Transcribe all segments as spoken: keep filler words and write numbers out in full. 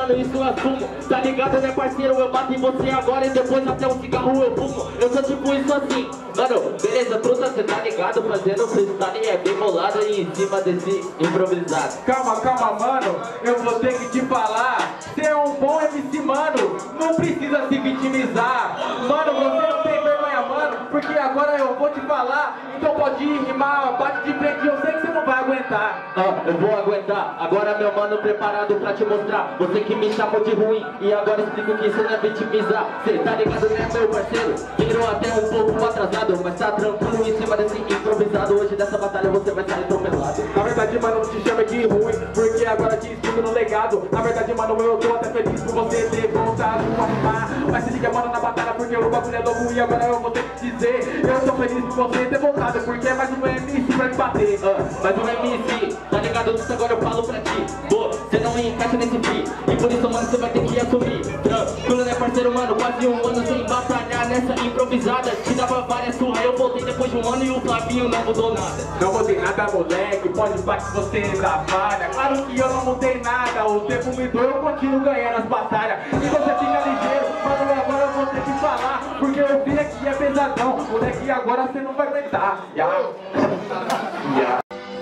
mano, isso eu assumo. Tá ligado, né, parceiro? Eu bato em você agora e depois até um cigarro eu fumo. Eu sou tipo isso assim. Mano, beleza, truta, cê tá ligado? Fazendo freestyle é bem bolado e em cima desse improvisado. Calma, calma, mano, eu vou ter que te falar. Cê é um bom M C, mano, não precisa se vitimizar. Mano, você não tem vergonha, mano, porque agora eu vou te falar. Então pode ir, rimar, bate de frente, eu sei que você não vai aguentar. Ah, eu vou aguentar, agora meu mano preparado pra te mostrar. Você que me chamou de ruim e agora explico que isso não é vitimizar. Cê tá ligado, né, meu parceiro? Virou até um pouco atrasado, mas tá tranquilo em cima desse improvisado. Hoje dessa batalha você vai sair atropelado. Na verdade, mano, não te chama de ruim, porque agora te explico no legado. Na verdade, mano, eu tô até feliz por você ter voltado a rimar. Mas se liga, mano, na batalha, porque o bagulho é louco e agora eu vou ter que dizer. Eu tô feliz por você ter voltado, porque é mais um M C pra te bater. Ah, mais um M C, tá ligado? Disso agora eu falo pra ti. Pô, cê não encaixa nesse free, e por isso, mano, cê vai ter que assumir. Tranquilo, né, parceiro, mano? Quase um ano sem batalhar nessa improvisada. Te dava várias surras, eu voltei depois de um ano e o Flavinho não mudou nada. Não mudei nada, moleque, pode falar que você ainda falha. Claro que eu não mudei nada, o tempo mudou, eu continuo ganhando as batalhas. E você fica ligeiro, mano, agora eu vou ter que falar, porque eu vi aqui é pesadão, moleque, agora você não vai aguentar. Yeah. Yeah.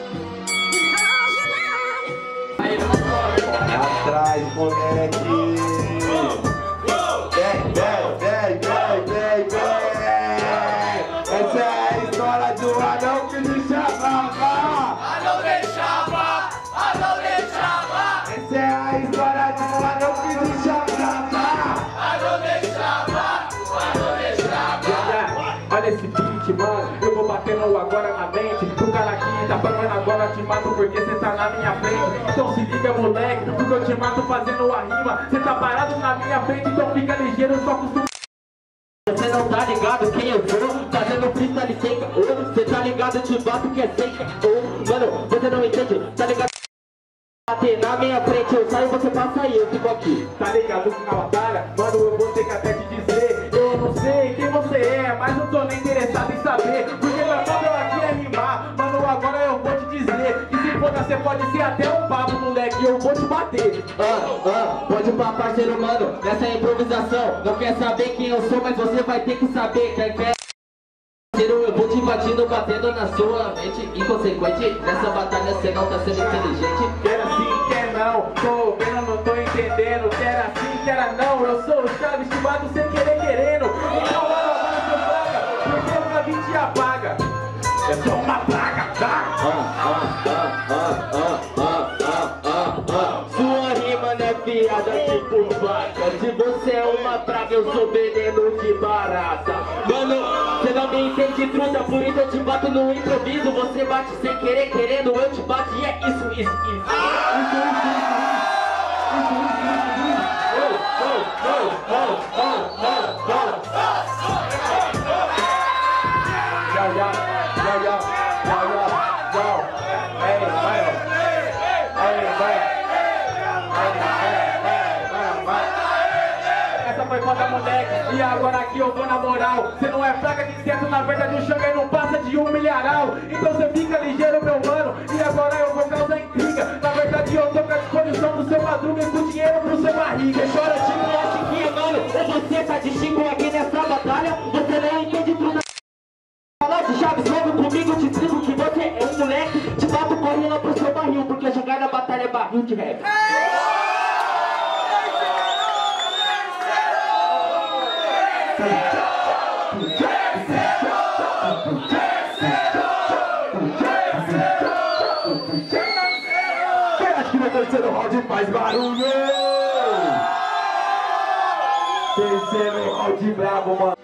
Atrás, moleque. Vem, vem, vem, vem, vem, vem. Essa é a história do anão que me chamava. Anão deixava, anão deixava. Essa é a história do anão que me chamava. Anão deixava, anão deixava. Olha esse beat, mano, eu vou batendo agora na mente. O cara aqui tá falando agora, te mato porque cê tá na minha frente. Então se liga, moleque, porque eu te mato fazendo a rima. Cê tá parado na minha frente, então fica ligeiro, eu só costumo. Você não tá ligado quem eu sou, fazendo freestyle seca. Oh, cê tá ligado, eu te bato que é seca. Oh, mano, você não entende, tá ligado? Bater na minha frente, eu saio, você passa aí, eu fico aqui. Tá ligado que na batalha, mano, eu vou ter que até te dizer. Eu não sei quem você é, mas não tô nem interessado em saber. Porque meu papel aqui é rimar, mano, agora eu vou te dizer. Que se for, você pode ser até um papo, moleque, eu vou te bater. Ah, ah, pode ir pra parceiro, mano, nessa improvisação. Não quer saber quem eu sou, mas você vai ter que saber. Quer, quer? Eu vou te invadindo, batendo na sua mente. Inconsequente, nessa batalha cê não tá sendo inteligente. Quer assim, quer não, tô vendo, não tô entendendo. Quer assim, quer não, eu sou o Chaves, te bato sem querer querendo. Então mano, agora seu praga, porque nunca vim te apaga. Eu sou uma praga, tá? Ah, ah, ah, ah, ah, ah, ah, ah, ah. Sua rima não é piada tipo vaca. Se você é uma praga, eu sou veneno de barata. Mano, você não me entende, truta, por isso eu te bato no improviso. Você bate sem querer, querendo, eu te bato e é isso, isso, isso. Isso, isso, isso, isso, isso, isso. Oh, oh, oh, oh, oh, oh, oh. Já, já, já, já, já, já, já. Ei, vai, ei, vai. Essa foi foda, moleque, e agora aqui eu vou na moral. Cê não é fraca de certo, na verdade o Xanga não passa de um milharal. Então cê fica ligeiro, meu mano, e agora eu vou causar intriga. Na verdade eu tô com a disposição do seu madruga e com dinheiro pro seu barriga. Chora, Chico, é Chiquinha, mano, ou você tá de Chico aqui nessa batalha. Você não entende tudo. Falar de Chaves, logo comigo, te explico que você é um moleque. Te bato correndo pro seu barril, porque jogar na batalha é barril de rap. Quem acha que no terceiro round faz barulho? Terceiro round bravo, mano.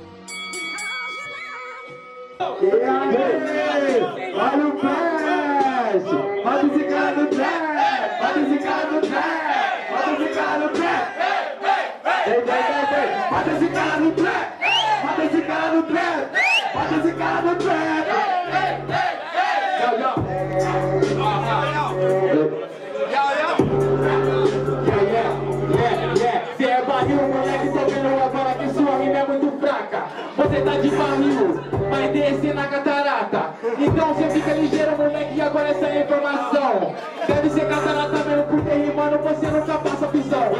E aí? Olha o flash! Roda esse cara no trap! Roda esse cara no trap! Roda esse cara no trap! Vem, vem, vem, vem! Roda esse cara no trap! Roda esse cara no trap! Roda esse cara no trap! Yo, yo! Se é barril, moleque, tô vendo agora que sua rima é muito fraca. Você tá de barril, vai descer na catarata. Então você fica ligeiro, moleque, e agora essa é a informação. Deve ser catarata mesmo, porque rimando você nunca passa opção.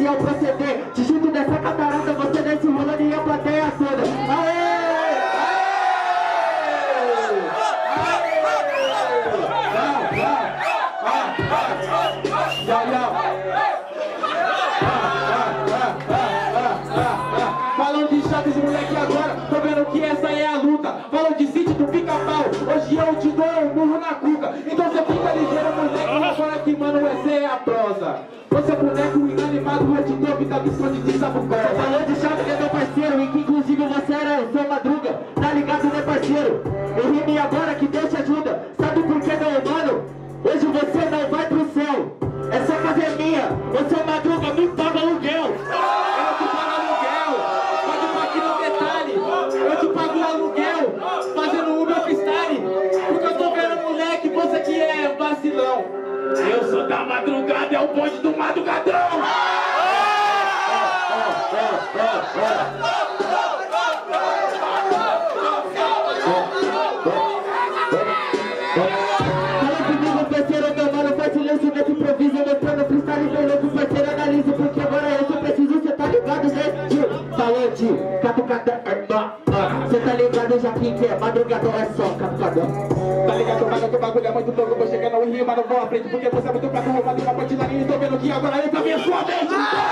é o proceder. Te junto dessa catarata, você desce rolando e a plateia toda. Aê! Falando de chaves, moleque, agora tô vendo que essa é a luta. Falando de sítio do pica-pau, hoje eu te dou um murro na cuca. Então você fica ligeiro, moleque, agora que mano, essa é a prosa. Você boneco inanimado, eu te dou vida missão de desabugosa. Falou de chave que é meu parceiro, e que inclusive você era o seu Madruga. Tá ligado, né, parceiro? Eu rime agora que Deus te ajuda. Sabe por que, meu mano? Hoje você não vai pro céu. Essa casa é minha, o seu Madruga me paga aluguel. Eu te pago aluguel, pode ir aqui no detalhe. Eu te pago aluguel, fazendo o meu freestyle. Porque eu tô vendo, moleque, você que é vacilão. Eu sou da madrugada, é o bonde do madrugadrão. Fala comigo, parceiro, meu mano, faz silêncio nesse improviso. Mostrando freestyle bem louco, parceiro, analisa. Porque agora eu só preciso, cê tá ligado, né, tio? Falante, catucada, cê tá ligado, já que é madrugadão, é só catucadão. Tá ligado, mano, que o bagulho é muito louco. Vou chegar no Rio, mas não vou à frente. Porque você é muito fraco, roubado na ponte da linha. Tô vendo que agora eu também sou a mente.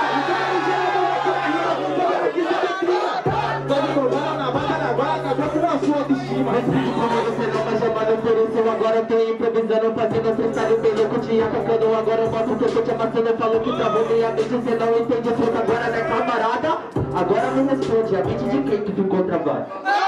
Todo mundo na batalha agora acabou com a sua autoestima. Mas comigo você não vai chamar no por isso. Agora eu tô improvisando, fazendo freestyle bem louco. Te atacando, agora eu mostro que eu tô te amassando. Eu falo que travou minha mente, você não entende. Eu sou agora, né, camarada? Agora me responde, a mente de quem que ficou travada?